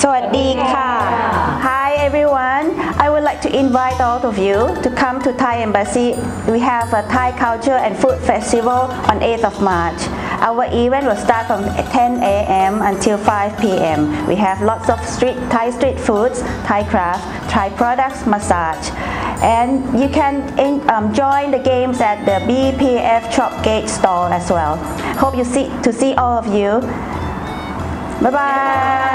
สวัสดีค่ะ Hi everyone. I would like to invite all of you to come to Thai Embassy. We have a Thai culture and food festival on 8th of March. Our event will start from 10 a.m. until 5 p.m. We have lots of Thai street foods, Thai craft, Thai products, massage. And you can join the games at the BPF Shopgate store as well. Hope to see all of you. Bye bye.